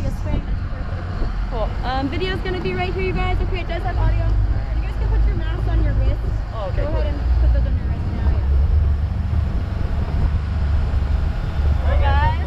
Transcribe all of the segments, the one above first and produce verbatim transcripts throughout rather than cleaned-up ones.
a swing. Cool. Um, video's gonna be right here, you guys. Okay, it does have audio. You guys can put your masks on your wrists. Oh, okay. Go ahead and put those on your wrists now, yeah. Hi, guys.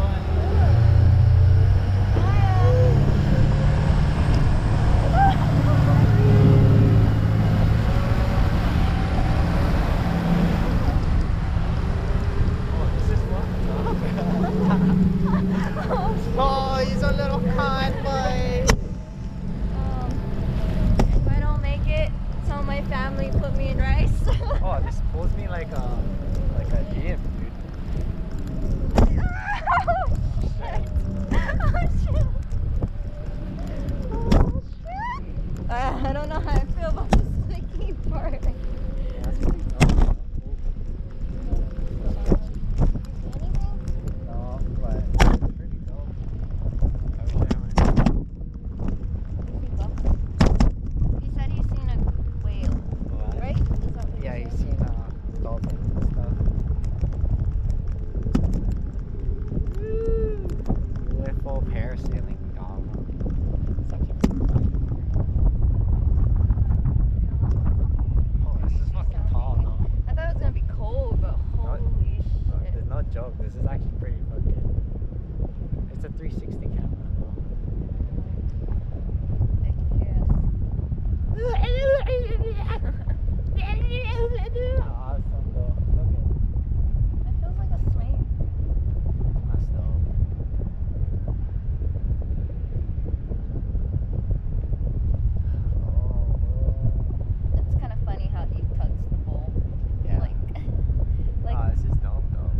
Oh, he's a little kind boy. Um, if I don't make it, tell my family put me in rice. Oh, this pulls me like a like a gym, dude. Oh shit! Oh shit! Oh shit! Uh, I don't know how I feel about the sticky part. Yeah, that's pretty dope. No, but it's pretty dope. I wish I had. He said he's seen a whale, What? right? Is that what Yeah, he he's said? seen uh, dolphins and stuff. Woo! With full parasailing. Um, such a fun. Oh, this is fucking tall, though. I thought it was gonna be cold, but holy No, shit. there's no joke. This is actually pretty fucking. It's a three sixty camera, though. I can hear us. Awesome, though. Look at It feels like a swing. that's dope. Oh, It's kind of funny how he tugs the bowl. yeah. Like, like, Oh, this is dope, though.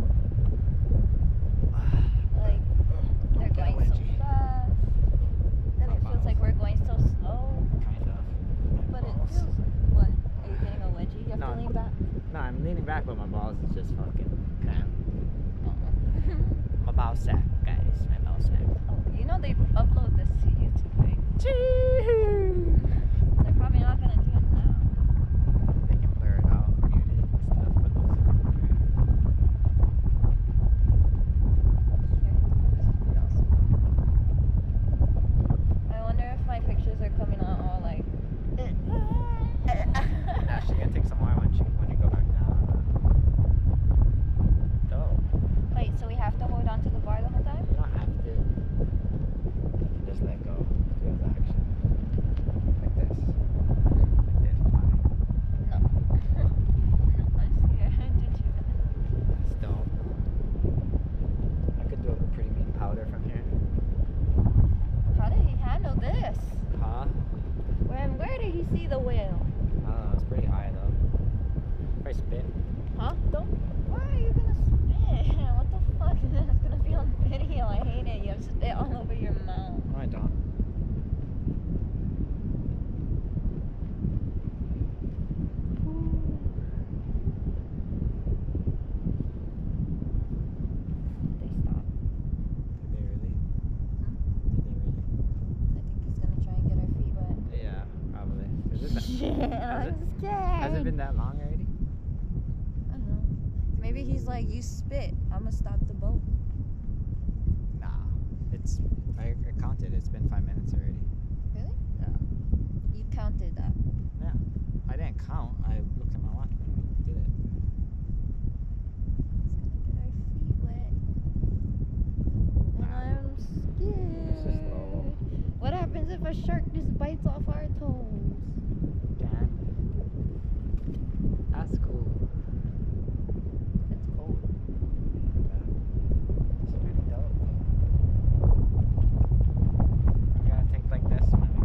like they're Don't get going so wedgie. fast. Then it feels like we're going so slow. Kind of. But it Balls. feels. What? Are you getting a wedgie? You have No. to lean back. No, I'm leaning back, but my balls is just fucking kind of. Oh. My ball sack, guys. My ball sack. Oh, you know they upload this to YouTube, right? They're probably not gonna do it now. They can blur it out, mute it and stuff, but those are pretty awesome. I wonder if my pictures are coming out all like. Now she's gonna take some more when she when you go back down. Dope. Wait, so we have to hold on to the bar the whole time? You don't have to. You can just let go. Feel the action. Like this. Like this. Fine. No. No, I'm scared. Did you? That's dope. I could do a pretty mean powder from here. How did he handle this? Huh? Where where did he see the whale? I don't know. It's pretty high though. If I spit. Huh? Don't. Why are you gonna spit? What the fuck? That's gonna be on video. I hate it. You have spit all over your mouth. No, I don't. They stop. Did they really? Hmm? Did they really? I think he's gonna try and get our feet wet. Yeah, probably. Is it that, Shit, has I'm it- scared. has it been that long already? I don't know. Maybe he's like, you spit. I'm gonna stop the boat. Nah. It's I, I counted. It's been five minutes already. Really? Yeah. You counted that. Yeah. I didn't count. I looked at my watch when we did it. He's gonna get our feet wet. And I'm This is scared. slow. What happens if a shark just bites off our toes? Can. That's cool. It's cold. Yeah. It's pretty dope though. We gotta take like this when we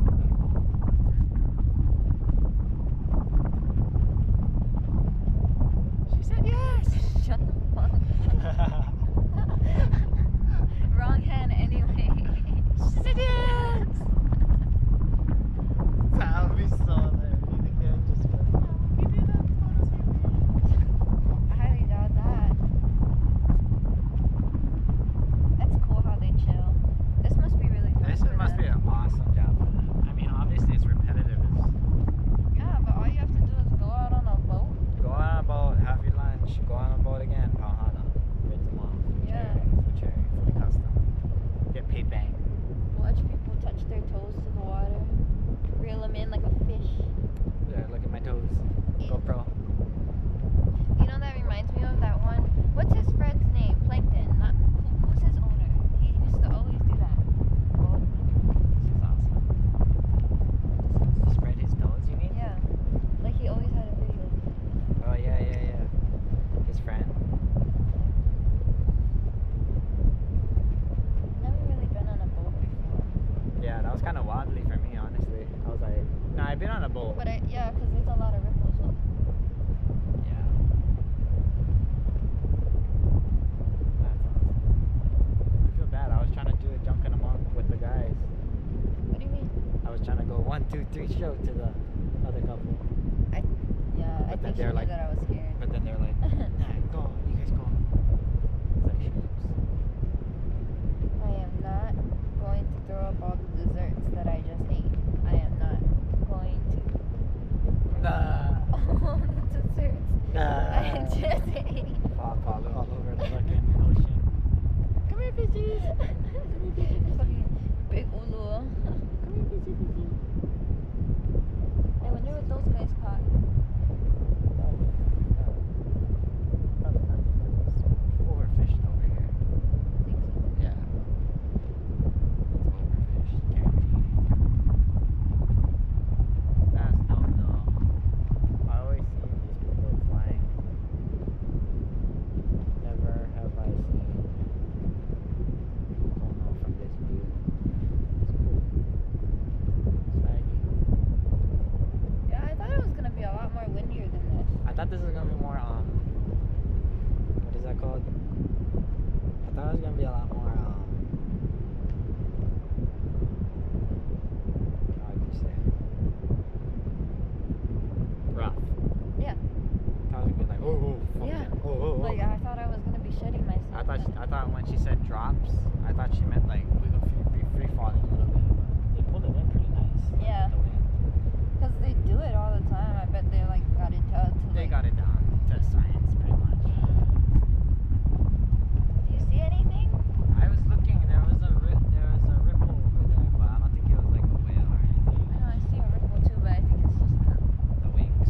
She said yes! Shut the fuck up. Wrong hand anyway. She said yes! That would be so was kind of wobbly for me, honestly. I was like, no, I've been on a boat. But I, yeah, because there's a lot of ripples. Look. Yeah. That's awesome. I feel bad. I was trying to do a junk in a month with the guys. What do you mean? I was trying to go one, two, three show to the other couple. I, yeah, I But then think she they're knew like- that I was scared. But then they're like, nah, go. You guys go. It's like, oops. I am not going to throw up all the desserts that I just ate. I am not going to. Nah. All the desserts Nah. I just ate. Pop all, all over the fucking ocean. Come here, fishies. Fucking big ulu. Come here, fishy, fishy. I wonder what those guys caught. Probably, probably, probably nothing. 'Cause it's overfished over here. Think so? Yeah. It's overfished, guaranteed. That's dumb though. I always see these people flying. Never have I seen Kono from this view. It's cool. Swaggy. Yeah, I thought it was gonna be a lot more windier than this. I thought this was gonna be more um what is that called? I thought it was gonna be a lot more um how do you say it? Rough. Yeah. I thought it was gonna be like oh oh fuck Yeah. yeah. Oh oh oh. Like I thought I was gonna be shitting myself. I thought she, but- I thought when she said drops, I thought she meant like we could free, be free falling a little bit. But they pulled it in pretty nice. Yeah. The wind. Because they do it all the time. I bet they like got it down to They like, got it down to science pretty much. Do you see anything? I was looking. There was a ri- there was a ripple over there, but I don't think it was like a whale or I anything. know I see a ripple too, but I think it's just the. The wings.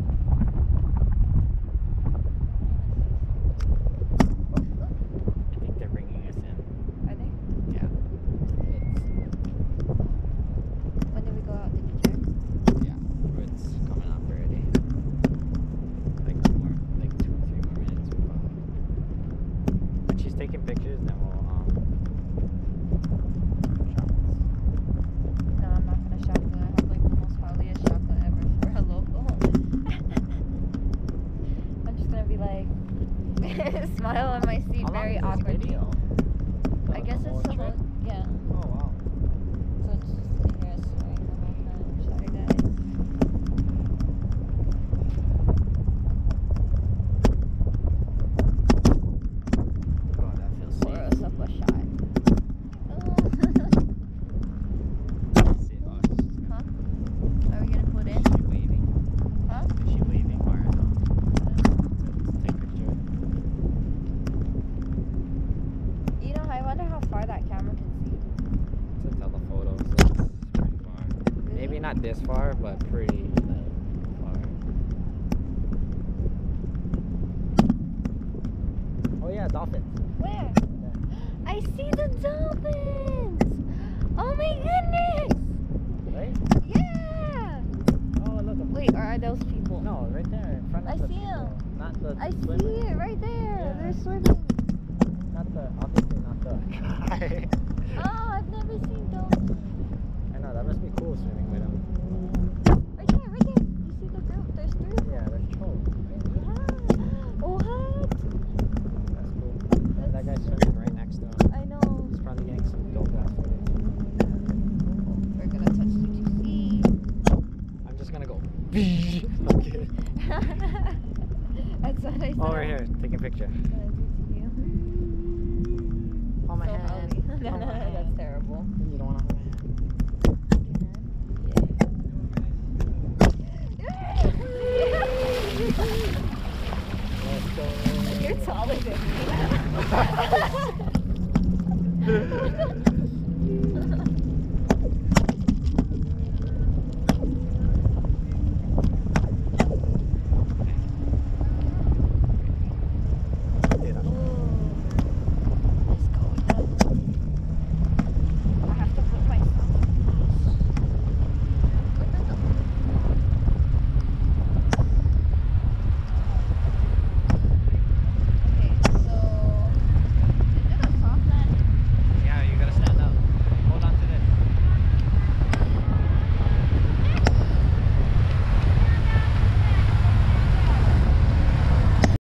I think they're bringing us in. Are they? Yeah. When did we go out? Did you check? It's yeah. It's coming up already. Like two more, like two, three more minutes. We'll go out. When she's taking pictures, then we'll um. Shop this. No, I'm not gonna shop because I have like the most holliest chocolate ever for a local. I'm just gonna be like, smile on my seat How long very is this awkwardly. video? I guess The it's whole the trip? whole, yeah. Oh wow. So it's just gonna hear us swearing the whole time. Sorry guys. Oh, that feels Pour safe. us up a shot. Oh. Sit- oh, she's just Huh? gonna- Are we gonna put in? Is she waving? Huh? Is she waving or no? Let's take a picture. You know, I wonder how far that camera can see. It's a telephoto, so it's pretty far. Maybe not this far, but pretty like, far. Oh yeah, dolphins. Where? I see the dolphins! Oh my goodness! Right? Yeah! Oh look. a- Wait, are those people? No, right there in front of I the see people. 'em. Not the I swimmer. see it right there. Yeah. They're swimming. Not the, obviously not the guy. Oh, I've never seen dolphins. I know, that must be cool swimming with him. Right there, right there. You see the group? There's three of them. Yeah, that's cool. Yeah. What? That's cool. And that guy's swimming right next to him. I know. He's probably getting some dope ass footage. We're gonna touch C two C. I'm just gonna go. Okay. That's what I said. Over here, taking a picture. I'm gonna do to you. Hold my So hand. ugly. Hold my hand. That's terrible. You don't wanna